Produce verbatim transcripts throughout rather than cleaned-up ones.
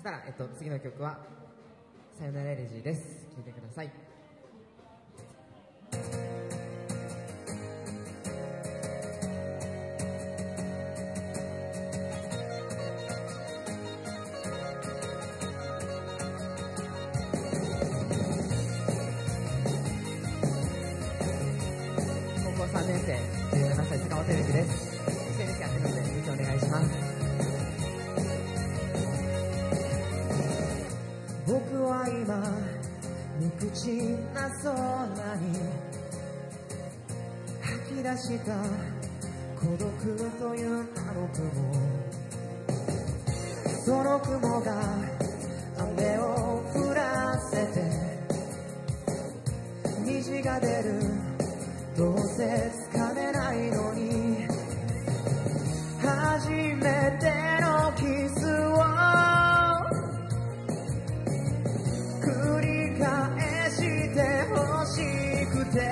したら、えっと、次の曲はさよならエレジーです。聴いてください。高校さんねん生じゅうななさい坂本エレジーです。 エスエヌエス やってるのでぜひお願いします。僕は今無口な空に吐き出した孤独という名の雲、その雲が雨を降らせて虹が出る、どうせつかめないのに初めてのキスを繰り返してほしくて、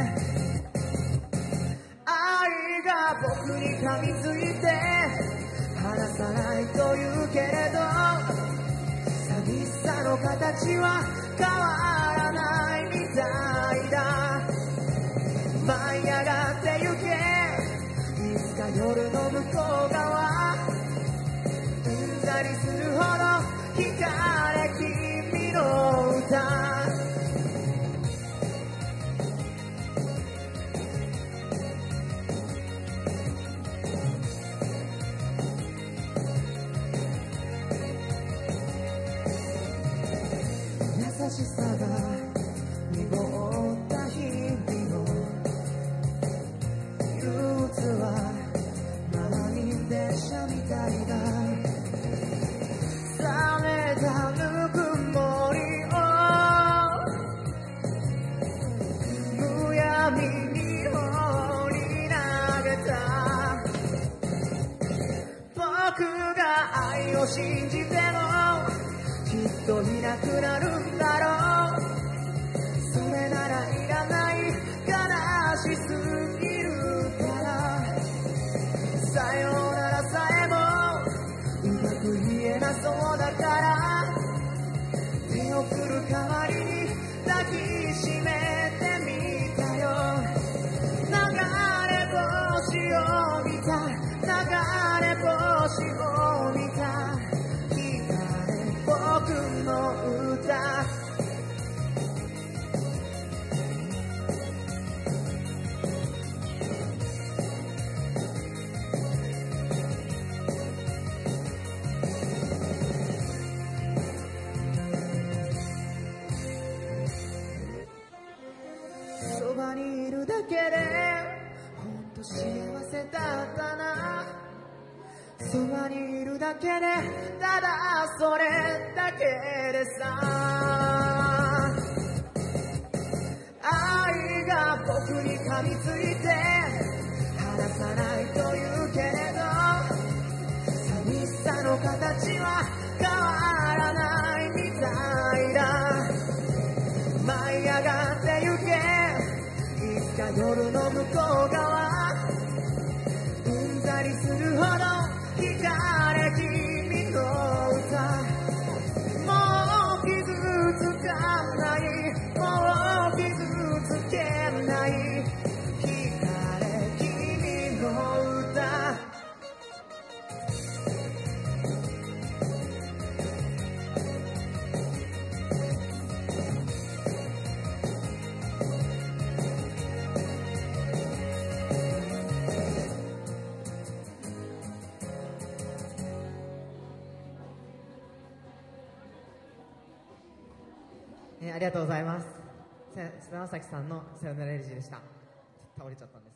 愛が僕に噛みついて離さないと言うけれど、寂しさの形は変わらないみたいだ。舞い上がってゆけ、いつか夜の向こう側、うんざりするほど惹かれ君の歌。優しさが濁った日々の憂鬱は満員電車みたいだ。冷めたぬくもりをむやみに放り投げた。僕が愛を信じてもきっといなくなるんだろう。それならいらない、悲しすぎるから。さよならさえもうまく言えなそうだから、手を振る代わりに抱きしめてみたよ。流れ星を見た、流れ星を見た、僕の歌。そばにいるだけでほんと幸せだったな。そばにいるだけでただそれだけでさ。愛が僕に噛みついて離さないと言うけれど、寂しさの形は変わらないみたいだ。舞い上がってゆけ、いつか夜の向こう側、うんざりするほど惹かれ君の歌。もう傷つかない、もう傷つけない、惹かれ君の歌。えー、ありがとうございます。菅田将暉さんのさよならエレジーでした。倒れちゃったんです。